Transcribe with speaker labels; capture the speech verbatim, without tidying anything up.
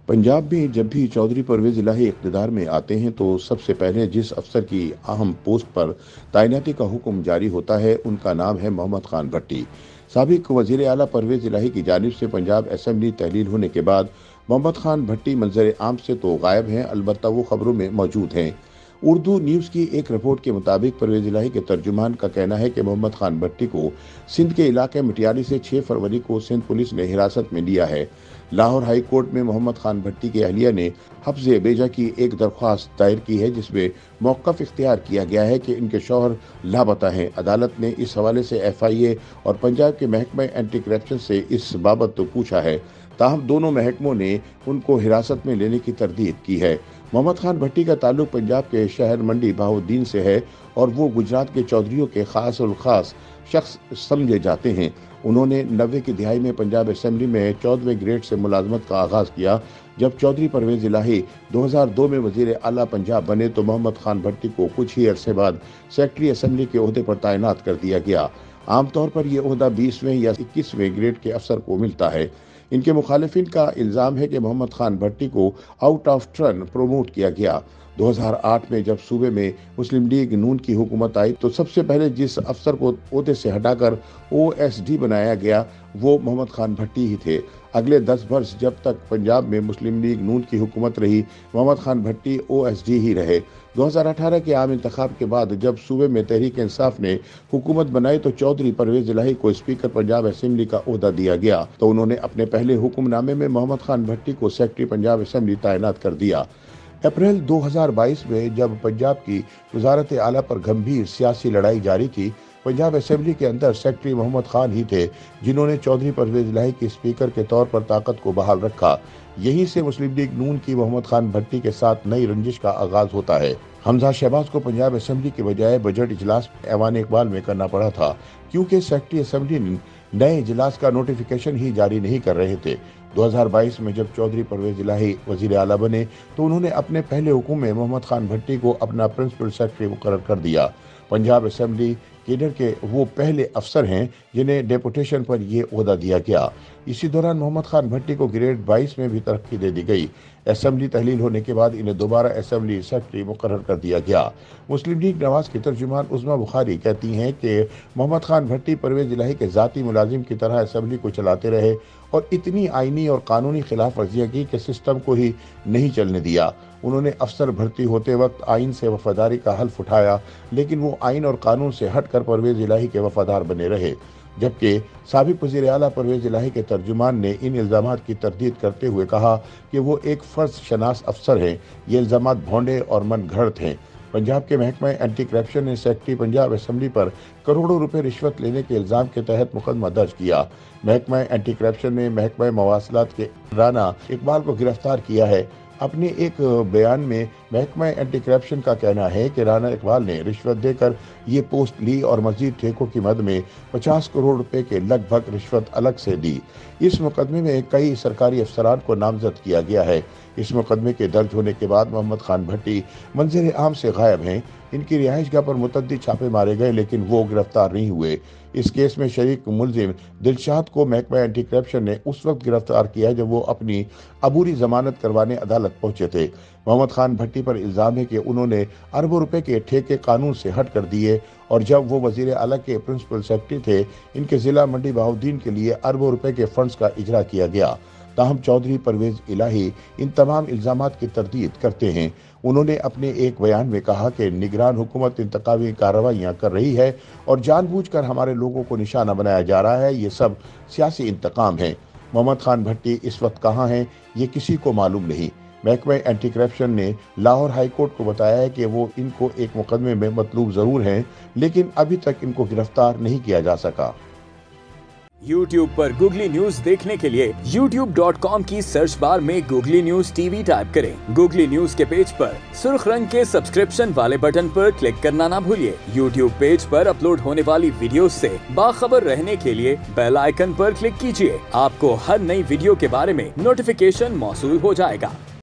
Speaker 1: पंजाब में जब भी चौधरी परवेज इलाही इक़्तिदार में आते हैं तो सबसे पहले जिस अफसर की अहम पोस्ट पर तैनाती का हुक्म जारी होता है उनका नाम है मोहम्मद खान भट्टी। साबिक वज़ीर आला परवेज इलाही की जानिब से पंजाब असेंबली तहलील होने के बाद मोहम्मद खान भट्टी मंजर आम से तो गायब हैं, अलबत्ता वो खबरों में मौजूद हैं। उर्दू न्यूज़ की एक रिपोर्ट के मुताबिक परवेज इलाही के तर्जुमान का कहना है कि मोहम्मद खान भट्टी को सिंध के इलाके मटियाली से छह फरवरी को सिंध पुलिस ने हिरासत में लिया है। लाहौर हाई कोर्ट में मोहम्मद खान भट्टी के अहलिया ने हफ्ज़े बेजा की एक दरख्वास्त दायर की है, जिसमें मौक़िफ़ इख्तियार किया गया है कि इनके शौहर लापता हैं। अदालत ने इस हवाले से एफ आई ए और पंजाब के महकमा एंटी करप्शन से इस बाबत तो पूछा है, ताहम दोनों महकमों ने उनको हिरासत में लेने की तरदीद की है। मोहम्मद खान भट्टी का ताल्लुक पंजाब के शहर मंडी बहाउद्दीन से है और वो गुजरात के चौधरियों के खास और ख़ास शख्स समझे जाते हैं। उन्होंने नब्बे की दिहाई में पंजाब असेंबली में चौदहवें ग्रेड से मुलाजमत का आगाज़ किया। जब चौधरी परवेज इलाही दो हज़ार दो में वज़ीर आला पंजाब बने तो मोहम्मद खान भट्टी को कुछ ही अरसे बाद सेक्रेटरी असेंबली के ओहदे पर तैनात कर दिया गया। आमतौर पर यह ओहदा बीसवें या इक्कीसवें ग्रेड के अफसर को मिलता है। इनके मुखालिफिन का इल्ज़ाम है कि मोहम्मद खान भट्टी को आउट ऑफ टर्न प्रोमोट किया गया। दो हज़ार आठ में जब सूबे में मुस्लिम लीग नून की हुकूमत आई तो सबसे पहले जिस अफसर को ओहदे से हटाकर ओ एस डी बनाया गया वो मोहम्मद खान भट्टी ही थे। अगले दस वर्ष जब तक पंजाब में मुस्लिम लीग नून की हुकूमत रही, Mohammad Khan Bhatti O S D ही रहे। दो हज़ार अठारह के आम इंतखाब के बाद जब सूबे में तहरीक इंसाफ ने हुकूमत बनाई तो चौधरी परवेज इलाही को स्पीकर पंजाब असेंबली का ओहदा दिया गया, तो उन्होंने अपने पहले हुक्मनामे में मोहम्मद खान भट्टी को सेक्रेटरी पंजाब असेंबली तैनात कर दिया। अप्रैल दो हज़ार बाईस में जब पंजाब की वजारत आला पर गंभीर सियासी लड़ाई जारी थी, पंजाब असेंबली के अंदर सेक्रेटरी मोहम्मद खान ही थे जिन्होंने चौधरी परवेज इलाही की स्पीकर के तौर पर ताकत को बहाल रखा। यहीं से मुस्लिम लीग नून की मोहम्मद खान भट्टी के साथ नई रंजिश का आगाज होता है। हमजा शहबाज को पंजाब असेंबली के बजाय बजट इजलास ऐवान इकबाल में करना पड़ा था, क्योंकि सेक्रेटरी असेंबली नए इजलास का नोटिफिकेशन ही जारी नहीं कर रहे थे। दो हज़ार बाईस में जब चौधरी परवेज इलाही वज़ीर आला बने तो उन्होंने अपने पहले हुक्म में मोहम्मद खान भट्टी को अपना प्रिंसिपल सेक्रेटरी मुकर्रर कर दिया। पंजाब असेंबली केडर के वो पहले अफसर हैं जिन्हें डेपुटेशन पर ये ओहदा दिया गया। इसी दौरान मोहम्मद खान भट्टी को ग्रेड बाईस में भी तरक्की दे दी गई। असेंबली तहलील होने के बाद इन्हें दोबारा असेंबली सेक्रेटरी मुकर्रर कर दिया गया। मुस्लिम लीग नवाज की तर्जुमान उज़्मा बुखारी कहती हैं कि मोहम्मद खान भट्टी परवेज इलाही के ज़ाती मुलाजिम की तरह असेंबली को चलाते रहे और इतनी आइनी और कानूनी खिलाफ वर्जियाँ की कि सिस्टम को ही नहीं चलने दिया। उन्होंने अफसर भर्ती होते वक्त आइन से वफादारी का हल्फ उठाया, लेकिन वो आइन और कानून से हटकर परवेज इलाही के वफादार बने रहे। जबकि साबिक वज़ीर आला परवेज इलाही के तर्जुमान ने इन इल्ज़ामात की तरदीद करते हुए कहा कि वो एक फ़र्ज शनास अफसर हैं। ये इल्ज़ामात भोंडे और मन घड़त हैं। पंजाब के महकमा एंटी करप्शन ने सेक्रेटरी पंजाब असेंबली पर करोड़ों रुपए रिश्वत लेने के इल्ज़ाम के तहत मुकदमा दर्ज किया। महकमा एंटी करप्शन ने महकमा मवासलात के राना इकबाल को गिरफ्तार किया है। अपने एक बयान में महकमा एंटी करप्शन का कहना है कि राना इकबाल ने रिश्वत देकर ये पोस्ट ली और मजीद ठेकों की मद में पचास करोड़ रुपए के लगभग रिश्वत अलग से दी। इस मुकदमे में कई सरकारी अफसरान को नामजद किया गया है। इस मुकदमे के दर्ज होने के बाद मोहम्मद खान भट्टी मंजर आम से गायब हैं। इनकी रिहाइशगाह पर मुतअद्दिद छापे मारे गए, लेकिन वो गिरफ्तार नहीं हुए। इस केस में शरीक मुलजिम दिलशाद को महकमा एंटी करप्शन ने उस वक्त गिरफ्तार किया जब वो अपनी अबूरी जमानत करवाने अदालत पहुंचे थे। मोहम्मद खान भट्टी पर इल्ज़ाम है कि उन्होंने अरबों रुपए के ठेके कानून से हट कर दिए और जब वो वज़ीर आला के प्रिंसिपल सेक्रेटरी थे, इनके ज़िला मंडी बहाउद्दीन के लिए अरबों रुपए के फंड्स का इजरा किया गया। ताहम चौधरी परवेज इलाही इन तमाम इल्ज़ामात की तरदीद करते हैं। उन्होंने अपने एक बयान में कहा कि निगरान हुकूमत इंतकामी कार्रवाइयाँ कर रही है और जानबूझकर हमारे लोगों को निशाना बनाया जा रहा है। ये सब सियासी इंतकाम है। मोहम्मद खान भट्टी इस वक्त कहाँ हैं ये किसी को मालूम नहीं। महकमा एंटी करप्शन ने लाहौर हाई कोर्ट को बताया है कि वो इनको एक मुकदमे में मतलूब ज़रूर हैं, लेकिन अभी तक इनको गिरफ्तार नहीं किया जा सका।
Speaker 2: YouTube पर गूगली न्यूज देखने के लिए यूट्यूब डॉट कॉम की सर्च बार में गूगली न्यूज टीवी टाइप करें। गूगली न्यूज के पेज पर सुर्ख रंग के सब्सक्रिप्शन वाले बटन पर क्लिक करना ना भूलिए। YouTube पेज पर अपलोड होने वाली वीडियोस से बाखबर रहने के लिए बेल आइकन पर क्लिक कीजिए। आपको हर नई वीडियो के बारे में नोटिफिकेशन मौसूल हो जाएगा।